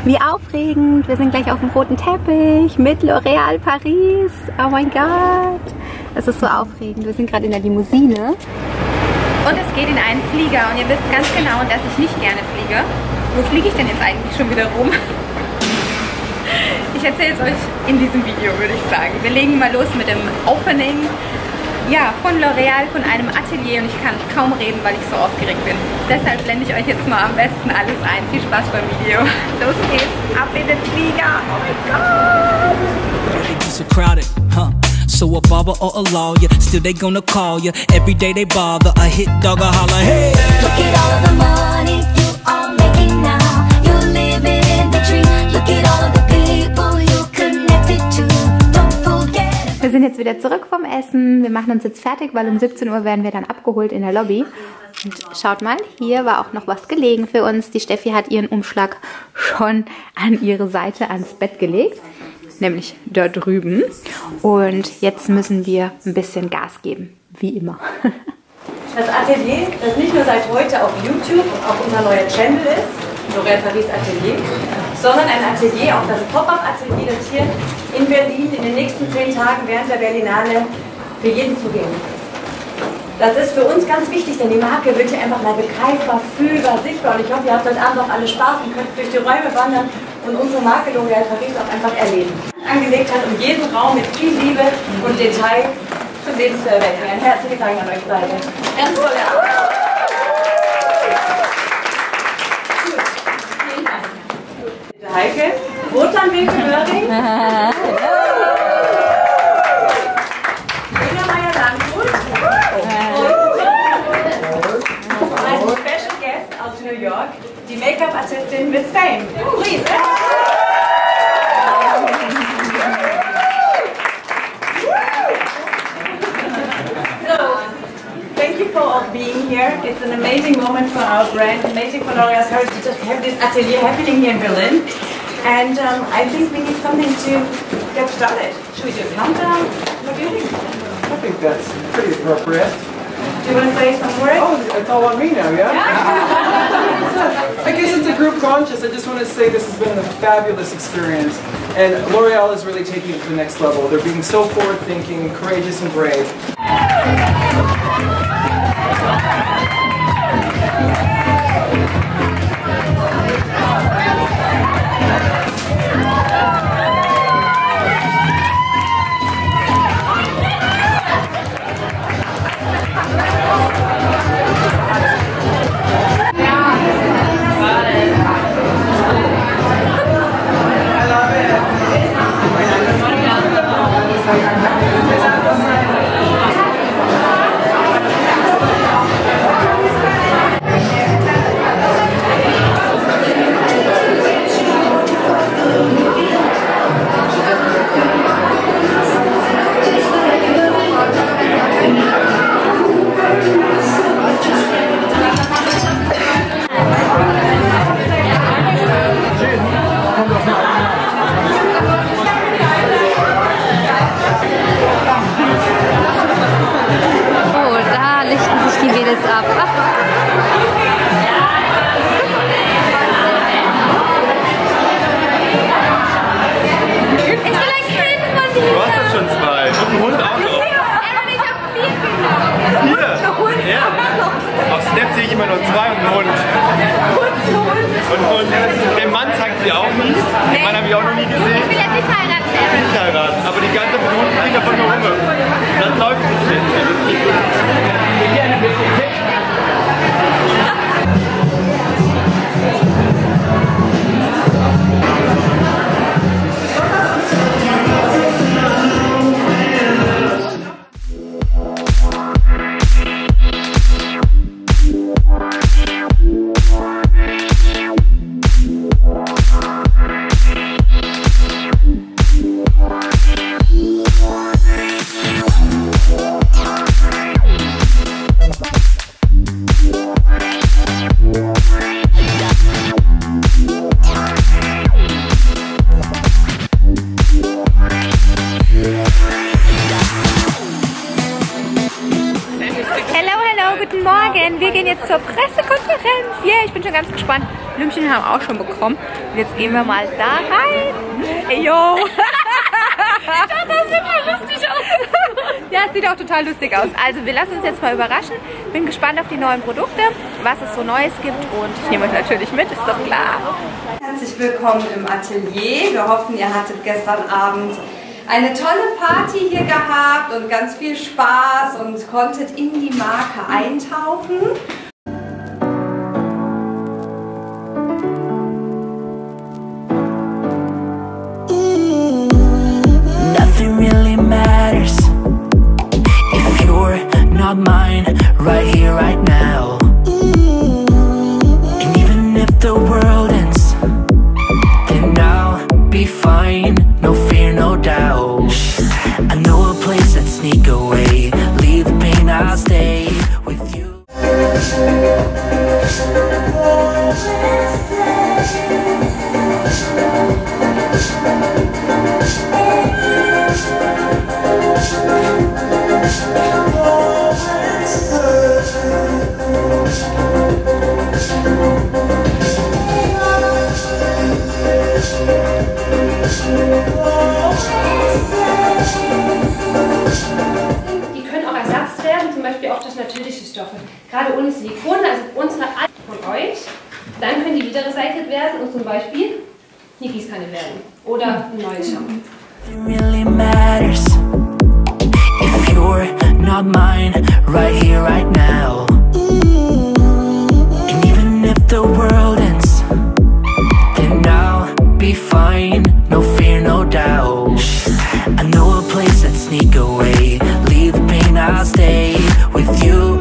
Wie aufregend. Wir sind gleich auf dem roten Teppich mit L'Oréal Paris. Oh mein Gott. Es ist so aufregend. Wir sind gerade in der Limousine. Und es geht in einen Flieger. Und ihr wisst ganz genau, dass ich nicht gerne fliege. Wo fliege ich denn jetzt eigentlich schon wieder rum? Ich erzähle es euch in diesem Video, würde ich sagen. Wir legen mal los mit dem Opening. Ja, von L'Oréal, von einem Atelier, und ich kann kaum reden, weil ich so aufgeregt bin. Deshalb blende ich euch jetzt mal am besten alles ein. Viel Spaß beim Video. Los geht's, ab in den Flieger. Oh mein Gott! So a barber or a lawyer, still they gonna call you. Every day they bother, a hit dog a holler, hey! Look at all of the money you are making now. You're living in the dream. Look at all of the people you connected to. Don't forget. Wir sind jetzt wieder zurück vom Essen. Wir machen uns jetzt fertig, weil um 17 Uhr werden wir dann abgeholt in der Lobby. Und schaut mal, hier war auch noch was gelegen für uns. Die Steffi hat ihren Umschlag schon an ihre Seite ans Bett gelegt. Nämlich dort drüben. Und jetzt müssen wir ein bisschen Gas geben, wie immer. Das Atelier, das nicht nur seit heute auf YouTube auch unser neuer Channel ist, L'Oréal Paris Atelier, sondern ein Atelier, auch das Pop-Up-Atelier, das hier in Berlin in den nächsten 10 Tagen während der Berlinale für jeden zugänglich ist. Das ist für uns ganz wichtig, denn die Marke wird hier einfach mal begreifbar, fühlbar, sichtbar. Und ich hoffe, ihr habt heute Abend auch alle Spaß und könnt durch die Räume wandern und unsere Marke L'Oréal Paris auch einfach erleben. Angelegt hat, um jeden Raum mit viel Liebe und Detail zum Leben zu erwecken. Ein herzlichen Dank an euch beide. Ganz tolle Arbeit. Vielen Dank. Bitte Heike, Wotanwege Möhring. Meier Landgut. Und ein Special Guest aus New York, die Make-up-Artistin Miss Fame. Please. For being here. It's an amazing moment for our brand, amazing for L'Oréal Paris to just have this atelier happening here in Berlin. And I think we need something to get started. Should we do a countdown? What do you think? I think that's pretty appropriate. Do you want to say some words? Oh, it's all on me now, yeah? I guess it's a group conscious. I just want to say this has been a fabulous experience. And L'Oréal is really taking it to the next level. They're being so forward-thinking, courageous and brave. Guten Morgen, wir gehen jetzt zur Pressekonferenz. Yeah, ich bin schon ganz gespannt. Blümchen haben wir auch schon bekommen. Und jetzt gehen wir mal da rein. Hey, yo! Das sieht mal lustig aus. Ja, es sieht auch total lustig aus. Also wir lassen uns jetzt mal überraschen. Bin gespannt auf die neuen Produkte, was es so Neues gibt. Und ich nehme euch natürlich mit, ist doch klar. Herzlich willkommen im Atelier. Wir hoffen, ihr hattet gestern Abend eine tolle Party hier gehabt und ganz viel Spaß und konntet in die Marke eintauchen. Nothing really matters if you're not mine, right here, right now. And even if the world ends, then I'll be fine. No fear, no doubt. I know a place that sneak away. Leave the pain, I'll stay with you. Die können auch Ersatz werden, zum Beispiel auch durch natürliche Stoffe. Gerade ohne Silikone, also unsere Art von euch, dann können die wieder recycelt werden und zum Beispiel eine Gießkanne werden oder ein neues Shampoo. It really matters if you're not mine, right here, right now. And even if the world ends, then I'll be fine. No fear, no doubt. I know a place that sneak away. Leave the pain, I'll stay with you.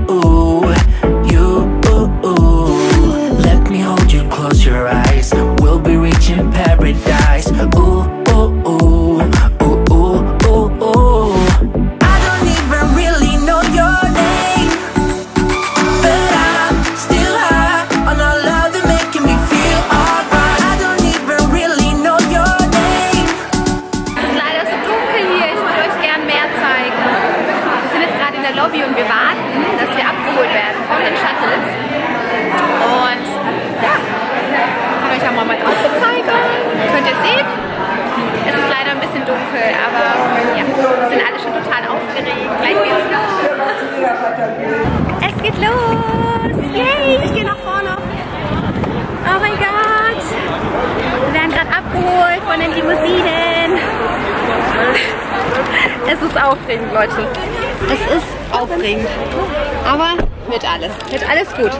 Let me hold you, close your eyes. We'll be reaching paradise. Ooh, ooh, ooh, ooh, ooh, ooh, ooh. I don't even really know your name, but I'm still high on all love and making me feel alright. I don't even really know your name. Es ist leider so dunkel hier, ich würde euch gern mehr zeigen. Wir sind jetzt gerade in der Lobby und wir warten, dass wir abgeholt werden von den Shuttles. Und ja, ich kann euch ja mal drauf zeigen. Könnt ihr sehen? Es ist leider ein bisschen dunkel, aber ja, wir sind alle schon total aufgeregt. Gleich geht's los. Es geht los! Yay, ich gehe nach vorne. Oh mein Gott! Wir werden gerade abgeholt von den Limousinen. Es ist aufregend, Leute. Es ist aufregend. Aber wird alles gut.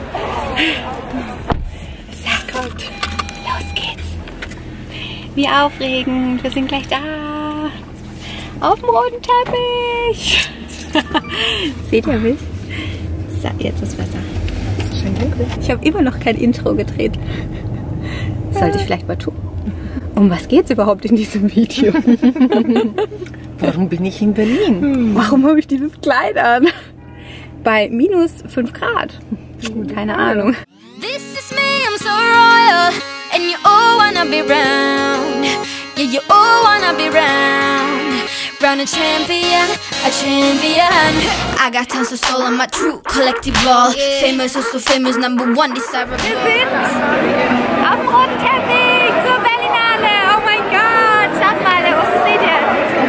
Sehr gut. Los geht's. Wie aufregend. Wir sind gleich da. Auf dem roten Teppich. Seht ihr mich? So, jetzt ist besser. Es ist schon dunkel. Ich habe immer noch kein Intro gedreht. Sollte ich vielleicht mal tun. Um was geht's überhaupt in diesem Video? Warum bin ich in Berlin? Warum habe ich dieses Kleid an? Bei minus 5 Grad. Keine Ahnung. This is me, I'm so royal, and you all wanna be round. Yeah, you all wanna be round. Round a champion, a champion. I got tons of soul on my true collective ball. Famous, oh so famous, #1 desirable. Wir sind auf dem roten Teppich zur Berlinale. Oh mein Gott, schaut mal, da oben seht ihr.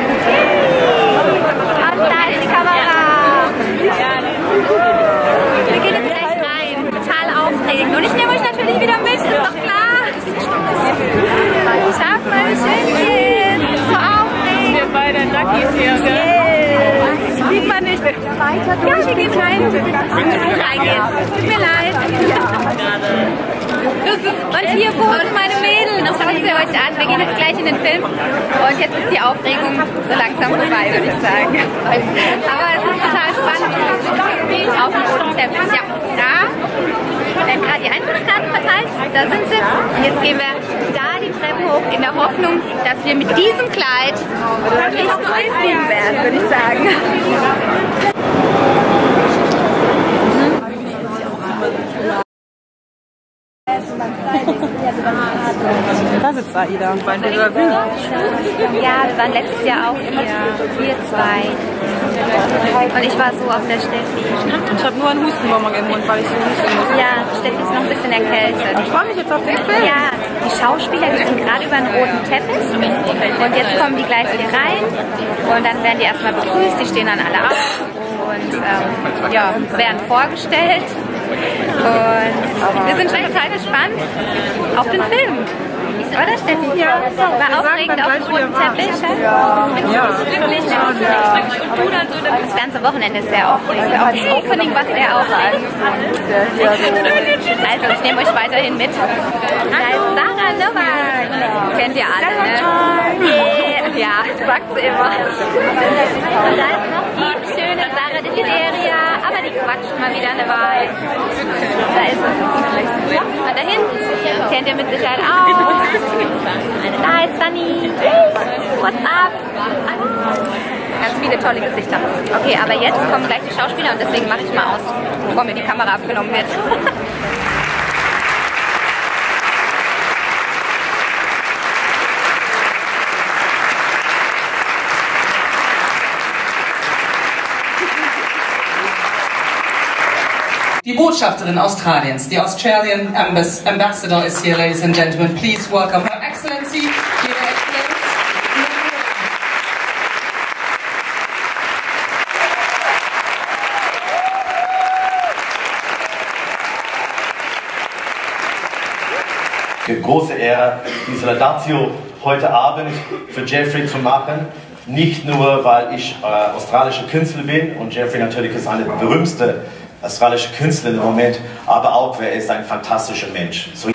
Und da ist die Kamera. Wir gehen jetzt gleich rein. Total aufregend. Und ich nehme euch natürlich wieder mit, ist doch klar. Schaut mal, wie schön hier ist. So aufregend. Wir beide Duckies hier, gell? Sieht man nicht. Ja, wir gehen rein. Reingehen. Tut mir leid. Und hier posen meine Mädels. Schaut sie euch an. Wir gehen jetzt gleich in den Film. Und jetzt ist die Aufregung so langsam vorbei, würde ich sagen. Aber es ist total spannend. Auf dem roten Teppich. Ja, da werden gerade die Eintrittskarten verteilt. Da sind sie. Und jetzt gehen wir da die Treppen hoch in der Hoffnung, dass wir mit diesem Kleid nicht einfliegen werden, würde ich sagen. Da sitzt Aida. Ja, wir waren letztes Jahr auch hier. Wir zwei. Und ich war so auf der Steffi. Ich habe nur einen Hustenbonbon im Mund, weil ich so husten muss. Ja, Steffi ist noch ein bisschen erkältet. Ich freue mich jetzt auf den Film. Ja, die Schauspieler, die sind gerade über einen roten Teppich. Und jetzt kommen die gleich hier rein. Und dann werden die erstmal begrüßt. Die stehen dann alle auf und ja, werden vorgestellt. Und wir sind schon total gespannt auf den Film. Oder Steffi? Ja. War aufregend auf dem roten Teppich? Ja. Wirklich? Und du dann so, das ganze Wochenende ist sehr aufregend. Auch das Opening war sehr aufregend. Also ich nehme euch weiterhin mit. Da ist Sarah Novak. Kennt ihr alle, ne? Yeah. Ja, sagt sie immer. Und da ist noch die schöne Sarah Desideria. Aber die quatschen mal wieder eine Weile. Da ist es. Und da hinten kennt ihr mit Sicherheit auch. Da ist Sunny. What's up? Ganz viele tolle Gesichter. Okay, aber jetzt kommen gleich die Schauspieler und deswegen mache ich mal aus, bevor mir die Kamera abgenommen wird. Die Botschafterin Australiens, die Australian Ambassador ist hier, ladies and gentlemen. Please welcome Her Excellency, Ihre Exzellenz. Große Ehre, diese Laudatio heute Abend für Jeffrey zu machen. Nicht nur, weil ich australischer Künstler bin und Jeffrey natürlich ist eine der berühmtesten australische Künstler im Moment, aber auch, er ist ein fantastischer Mensch. So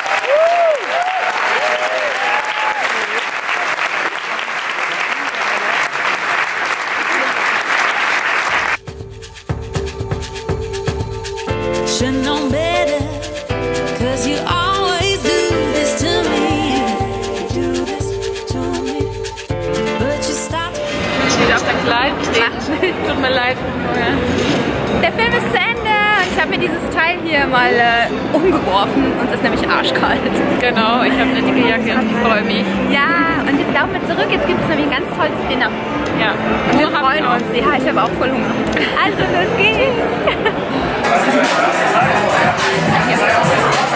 Steht auf dein Kleid, tut mir leid. Der Film ist zu Ende und ich habe mir dieses Teil hier mal umgeworfen. Uns ist nämlich arschkalt. Genau, ich habe eine dicke Jacke und ich freue mich. Ja, und jetzt laufen wir zurück. Jetzt gibt es nämlich ein ganz tolles Dinner. Ja, und wir freuen uns. Ja, ich habe auch voll Hunger. Also, los geht's!